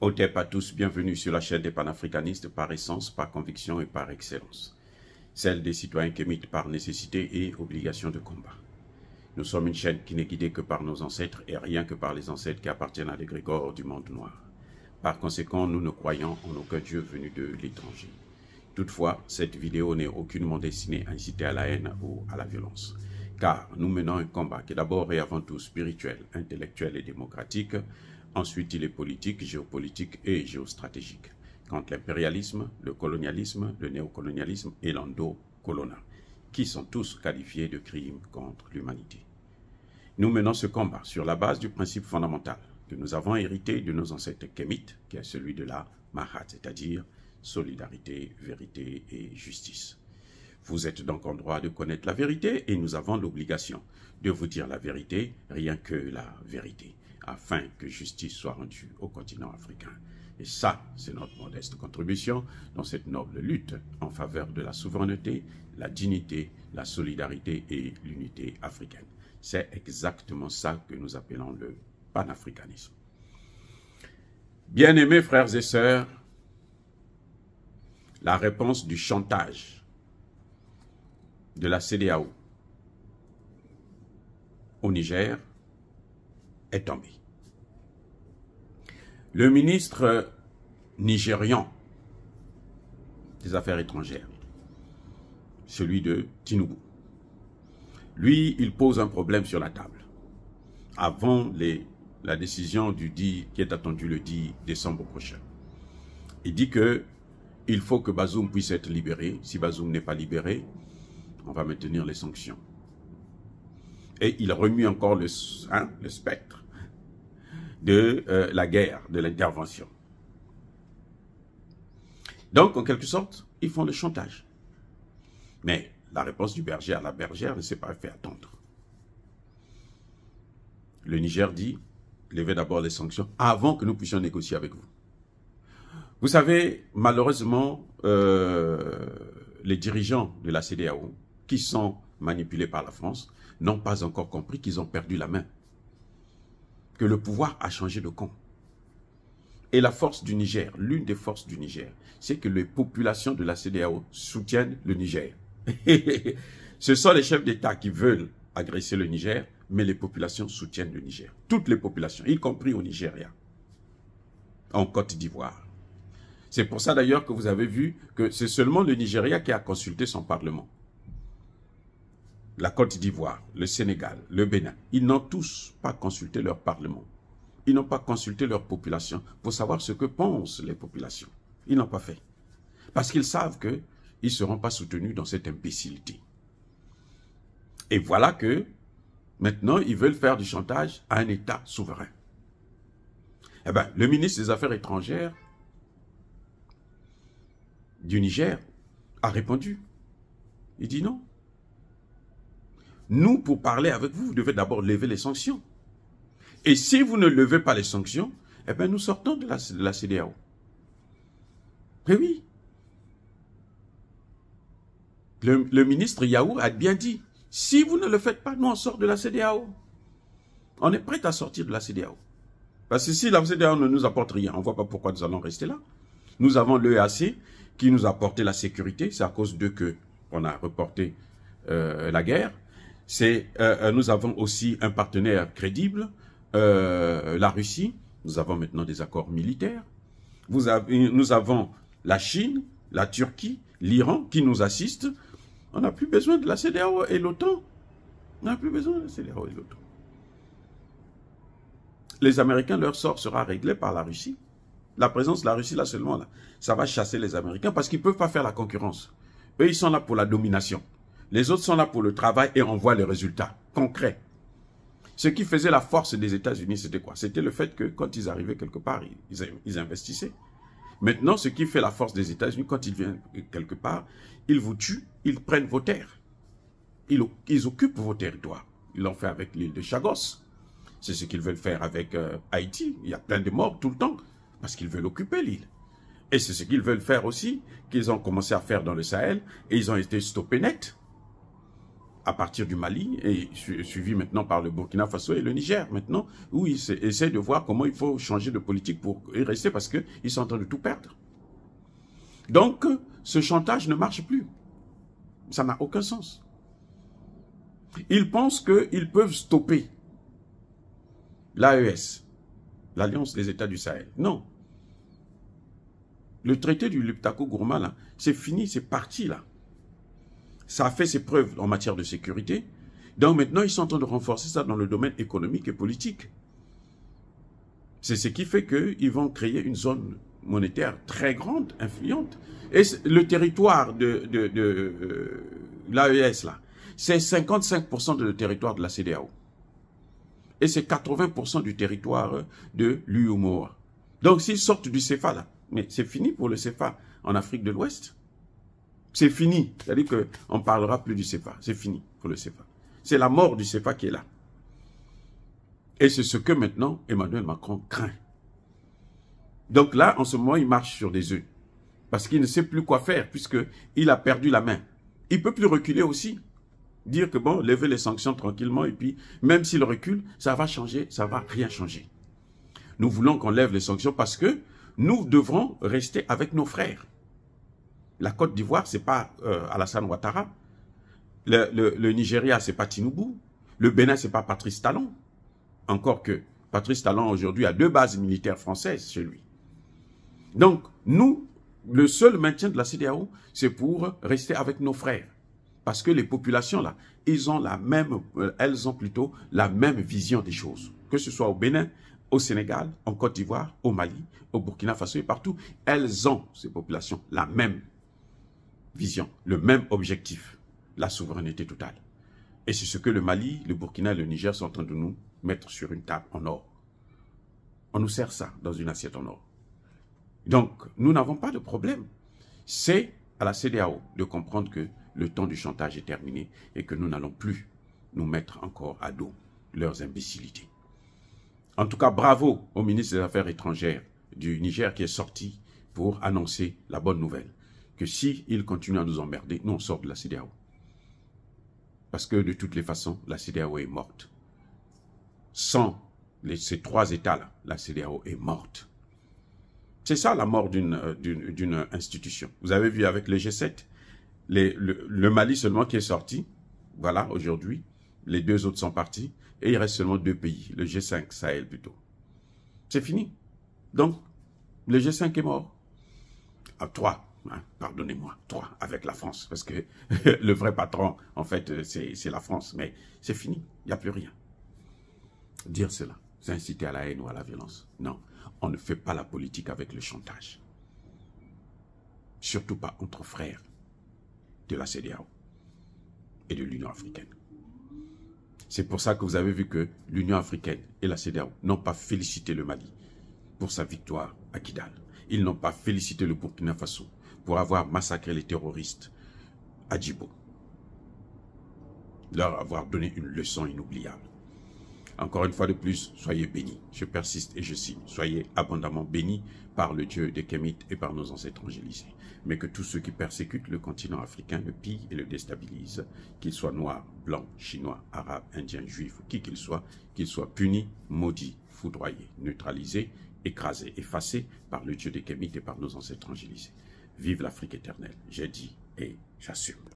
Otep à tous, bienvenue sur la chaîne des panafricanistes par essence, par conviction et par excellence. Celle des citoyens kémites par nécessité et obligation de combat. Nous sommes une chaîne qui n'est guidée que par nos ancêtres et rien que par les ancêtres qui appartiennent à l'égrégore du monde noir. Par conséquent, nous ne croyons en aucun Dieu venu de l'étranger. Toutefois, cette vidéo n'est aucunement destinée à inciter à la haine ou à la violence. Car nous menons un combat qui est d'abord et avant tout spirituel, intellectuel et démocratique. Ensuite, il est politique, géopolitique et géostratégique. Contre l'impérialisme, le colonialisme, le néocolonialisme et l'endocolonat, qui sont tous qualifiés de crimes contre l'humanité. Nous menons ce combat sur la base du principe fondamental que nous avons hérité de nos ancêtres kémites, qui est celui de la Mahat, c'est-à-dire solidarité, vérité et justice. Vous êtes donc en droit de connaître la vérité et nous avons l'obligation de vous dire la vérité, rien que la vérité, afin que justice soit rendue au continent africain. Et ça, c'est notre modeste contribution dans cette noble lutte en faveur de la souveraineté, la dignité, la solidarité et l'unité africaine. C'est exactement ça que nous appelons le panafricanisme. Bien-aimés frères et sœurs, la réponse du chantage de la CEDEAO au Niger est tombée. Le ministre nigérian des Affaires étrangères, celui de Tinubu, lui, il pose un problème sur la table. Avant la décision qui est attendue le 10 décembre prochain. Il dit qu'il faut que Bazoum puisse être libéré. Si Bazoum n'est pas libéré, on va maintenir les sanctions. Et il remue encore le spectre de la guerre, de l'intervention. Donc, en quelque sorte, ils font le chantage. Mais la réponse du berger à la bergère ne s'est pas fait attendre. Le Niger dit, levez d'abord les sanctions avant que nous puissions négocier avec vous. Vous savez, malheureusement, les dirigeants de la CEDEAO, qui sont manipulés par la France, n'ont pas encore compris qu'ils ont perdu la main. Que le pouvoir a changé de camp. Et la force du Niger, l'une des forces du Niger, c'est que les populations de la CEDEAO soutiennent le Niger. Ce sont les chefs d'État qui veulent agresser le Niger, mais les populations soutiennent le Niger. Toutes les populations, y compris au Nigeria, en Côte d'Ivoire. C'est pour ça d'ailleurs que vous avez vu que c'est seulement le Nigeria qui a consulté son Parlement. La Côte d'Ivoire, le Sénégal, le Bénin, ils n'ont tous pas consulté leur Parlement. Ils n'ont pas consulté leur population pour savoir ce que pensent les populations. Ils n'ont pas fait. Parce qu'ils savent qu'ils ne seront pas soutenus dans cette imbécilité. Et voilà que maintenant, ils veulent faire du chantage à un État souverain. Eh bien, le ministre des Affaires étrangères du Niger a répondu. Il dit non. Nous, pour parler avec vous, vous devez d'abord lever les sanctions. Et si vous ne levez pas les sanctions, eh bien, nous sortons de la CEDEAO. Eh oui. Le ministre Yaou a bien dit, si vous ne le faites pas, nous on sort de la CEDEAO. On est prêt à sortir de la CEDEAO. Parce que si la CEDEAO ne nous apporte rien, on ne voit pas pourquoi nous allons rester là. Nous avons l'EAC qui nous a apporté la sécurité. C'est à cause d'eux qu'on a reporté la guerre. Nous avons aussi un partenaire crédible, la Russie. Nous avons maintenant des accords militaires. Nous avons la Chine, la Turquie, l'Iran qui nous assistent. On n'a plus besoin de la CEDEAO et l'OTAN. On n'a plus besoin de la CEDEAO et l'OTAN. Les Américains, leur sort sera réglé par la Russie. La présence de la Russie, là seulement, là, ça va chasser les Américains parce qu'ils ne peuvent pas faire la concurrence. Eux, ils sont là pour la domination. Les autres sont là pour le travail et on voit les résultats concrets. Ce qui faisait la force des États-Unis, c'était quoi? C'était le fait que quand ils arrivaient quelque part, ils investissaient. Maintenant, ce qui fait la force des États-Unis, quand ils viennent quelque part, ils vous tuent, ils prennent vos terres. Ils occupent vos territoires. Ils l'ont fait avec l'île de Chagos. C'est ce qu'ils veulent faire avec Haïti. Il y a plein de morts tout le temps parce qu'ils veulent occuper l'île. Et c'est ce qu'ils veulent faire aussi, qu'ils ont commencé à faire dans le Sahel et ils ont été stoppés net. à partir du Mali, et suivi maintenant par le Burkina Faso et le Niger, maintenant, où ils essaient de voir comment il faut changer de politique pour y rester, parce qu'ils sont en train de tout perdre. Donc, ce chantage ne marche plus. Ça n'a aucun sens. Ils pensent qu'ils peuvent stopper l'AES, l'Alliance des États du Sahel. Non. Le traité du Liptako-Gourma, là, c'est fini, c'est parti, là. Ça a fait ses preuves en matière de sécurité. Donc maintenant, ils sont en train de renforcer ça dans le domaine économique et politique. C'est ce qui fait qu'ils vont créer une zone monétaire très grande, influente. Et le territoire de l'AES, là, c'est 55% de territoire de la CEDEAO. Et c'est 80% du territoire de l'UEMOA. Donc s'ils sortent du CFA, là, mais c'est fini pour le CFA en Afrique de l'Ouest. C'est fini. C'est-à-dire qu'on ne parlera plus du CFA. C'est fini pour le CFA. C'est la mort du CFA qui est là. Et c'est ce que maintenant Emmanuel Macron craint. Donc là, en ce moment, il marche sur des œufs. Parce qu'il ne sait plus quoi faire, puisqu'il a perdu la main. Il ne peut plus reculer aussi. Dire que bon, lever les sanctions tranquillement, et puis même s'il recule, ça va changer, ça ne va rien changer. Nous voulons qu'on lève les sanctions parce que nous devrons rester avec nos frères. La Côte d'Ivoire, ce n'est pas Alassane Ouattara. Le Nigeria, ce n'est pas Tinubu. Le Bénin, ce n'est pas Patrice Talon. Encore que Patrice Talon, aujourd'hui, a 2 bases militaires françaises chez lui. Donc, nous, le seul maintien de la CEDEAO, c'est pour rester avec nos frères. Parce que les populations, là, elles ont plutôt la même vision des choses. Que ce soit au Bénin, au Sénégal, en Côte d'Ivoire, au Mali, au Burkina Faso et partout, elles ont, ces populations, la même vision, le même objectif, la souveraineté totale. Et c'est ce que le Mali, le Burkina et le Niger sont en train de nous mettre sur une table en or. On nous sert ça dans une assiette en or. Donc, nous n'avons pas de problème. C'est à la CEDEAO de comprendre que le temps du chantage est terminé et que nous n'allons plus nous mettre encore à dos leurs imbécilités. En tout cas, bravo au ministre des Affaires étrangères du Niger qui est sorti pour annoncer la bonne nouvelle. Que s'il continue à nous emmerder, nous on sort de la CEDEAO. Parce que de toutes les façons, la CEDEAO est morte. Sans ces 3 États-là, la CEDEAO est morte. C'est ça la mort d'une institution. Vous avez vu avec le G7, le Mali seulement qui est sorti, voilà, aujourd'hui, les 2 autres sont partis, et il reste seulement 2 pays, le G5 Sahel plutôt. C'est fini. Donc, le G5 est mort. À 3, hein, pardonnez-moi, 3 avec la France, parce que le vrai patron, en fait, c'est la France, mais c'est fini, il n'y a plus rien. Dire cela, c'est inciter à la haine ou à la violence. Non, on ne fait pas la politique avec le chantage. Surtout pas entre frères de la CEDEAO et de l'Union africaine. C'est pour ça que vous avez vu que l'Union africaine et la CEDEAO n'ont pas félicité le Mali pour sa victoire à Kidal. Ils n'ont pas félicité le Burkina Faso pour avoir massacré les terroristes à Djibo. Leur avoir donné une leçon inoubliable. Encore une fois de plus, soyez bénis. Je persiste et je signe. Soyez abondamment bénis par le Dieu des Kémites et par nos ancêtres angélisés. Mais que tous ceux qui persécutent le continent africain le pillent et le déstabilisent, qu'ils soient noirs, blancs, chinois, arabes, indiens, juifs, qui qu'ils soient punis, maudits, foudroyés, neutralisés, écrasés, effacés par le Dieu des Kémites et par nos ancêtres angélisés. Vive l'Afrique éternelle. J'ai dit et j'assume.